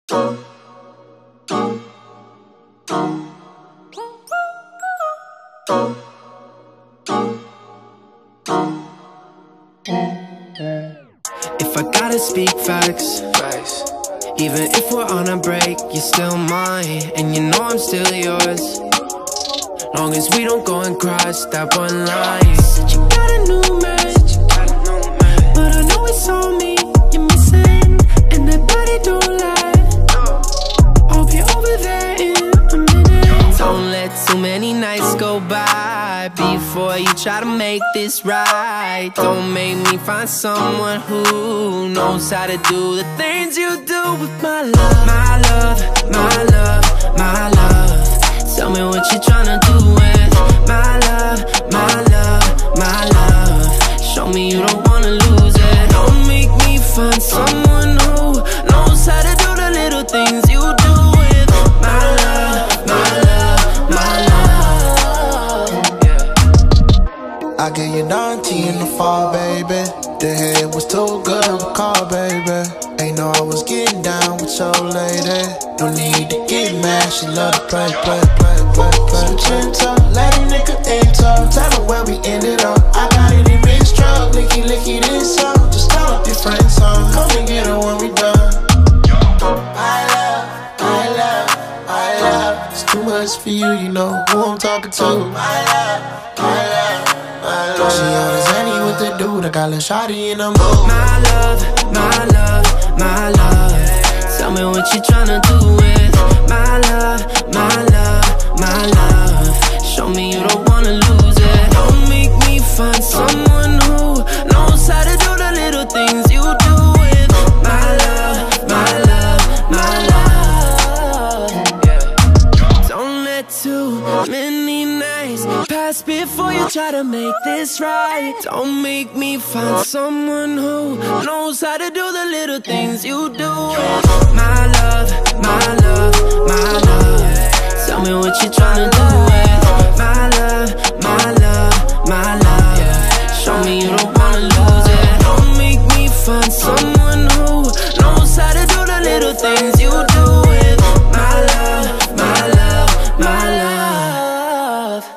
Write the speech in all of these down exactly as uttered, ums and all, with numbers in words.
If I gotta speak facts, facts, even if we're on a break, you're still mine, and you know I'm still yours. Long as we don't go and cross that one line. Said you got a new man, but I know it's all me you're missing, and that body don't lie. I'll be over there in a minute. Don't let too many nights go by before you try to make this right. Don't make me find someone who knows how to do the things you do with my love. My love, my love, my love. Tell me what you're tryna do with my love, my love, my love. Show me you don't wanna lose it. Don't make me find someone who knows how to do the little things you do with my love, my love, my love. Yeah. I gave you ninety in the fall, baby. The head was too good of a call, baby. Ain't know I was getting down with your lady. No need to get mad, she love to play, play, play, play, play. Gentle, let a nigga enter. Tell her where we ended up. I got it in mixed truck, licky, licky, this song. Just tell her different song. Come and get her when we done. I love, I love, I love. It's too much for you, you know who I'm talking to. I love, I love, I love. She on the Zanny with the dude, I got a shawty in the mood. My love, my love, my love. Tell me what you tryna do with my love, my love, my love. Show me you don't wanna lose it. Don't make me find someone who knows how to do the little things you do with my love, my love, my love. Yeah. Don't let too many nights pass before you try to make this right. Don't make me find someone who knows how to do the little things you do with my love, my love, my love. Tell me what you're tryna do with my love, my love, my love. Show me you don't wanna lose it. Don't make me find someone who knows how to do the little things you do with my love, my love, my love.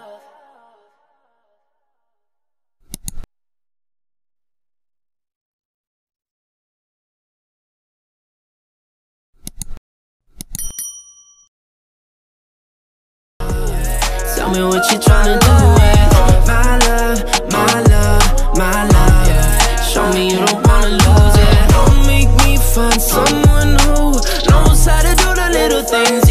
Tell me what you're tryna do with my love, my love, my love. Show me you don't wanna lose it. Don't make me find someone who knows how to do the little things